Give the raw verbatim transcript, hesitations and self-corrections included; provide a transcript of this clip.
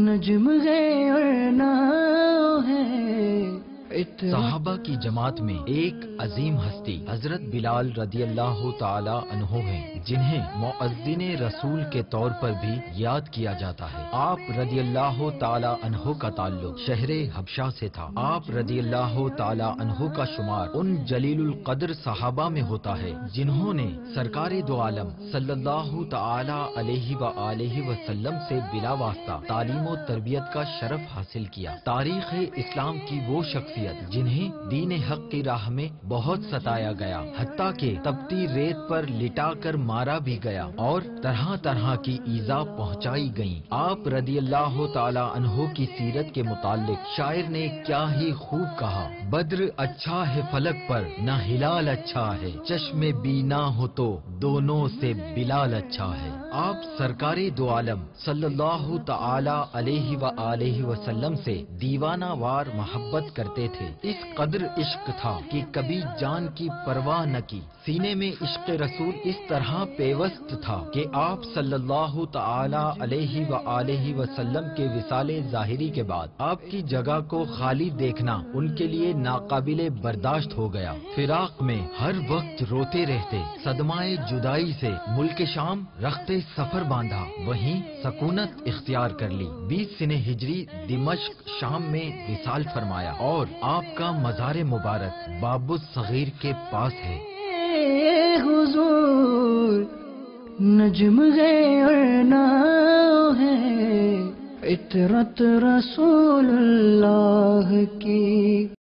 نجم ہے اور ناؤ ہے. صحابہ کی جماعت میں ایک عظیم ہستی حضرت بلال رضی اللہ تعالی عنہ ہیں، جنہیں مؤذن رسول کے طور پر بھی یاد کیا جاتا ہے. آپ رضی اللہ تعالی عنہ کا تعلق شہر حبشہ سے تھا. آپ رضی اللہ تعالی عنہ کا شمار ان جلیل القدر صحابہ میں ہوتا ہے جنہوں نے سرکار دو عالم صلی اللہ تعالی علیہ وآلہ وسلم سے بلا واسطہ تعلیم و تربیت کا شرف حاصل کیا. تاریخ اسلام کی وہ شخصیت جنہیں دین حق کی راہ میں بہت ستایا گیا، حتیٰ کہ تپتی ریت پر لٹا کر مارا بھی گیا اور طرح طرح کی ایذا پہنچائی گئیں. آپ رضی اللہ تعالی عنہ کی سیرت کے متعلق شاعر نے کیا ہی خوب کہا: بدر اچھا ہے فلک پر نہ ہلال اچھا ہے، چشم بینا ہو تو دونوں سے بلال اچھا ہے. آپ سرکار دو عالم صلی اللہ تعالی علیہ وآلہ وسلم سے دیوانہ وار محبت کرتے تھے. اس قدر عشق تھا کہ کبھی جان کی پرواہ نہ کی. سینے میں عشق رسول اس طرح پیوست تھا کہ آپ صلی اللہ تعالی علیہ وآلہ وسلم کے وصال ظاہری کے بعد آپ کی جگہ کو خالی دیکھنا ان کے لیے ناقابل برداشت ہو گیا. فراق میں ہر وقت روتے رہتے. صدمہ جدائی سے ملک شام رخت سفر باندھا، وہیں سکونت اختیار کر لی. بیس سنہ ہجری دمشق شام میں وصال فرمایا اور آپ کا مزار مبارک باب الصغیر کے پاس ہے. حضور نجم ہے اور ناؤ ہے، عطرت رسول اللہ کی.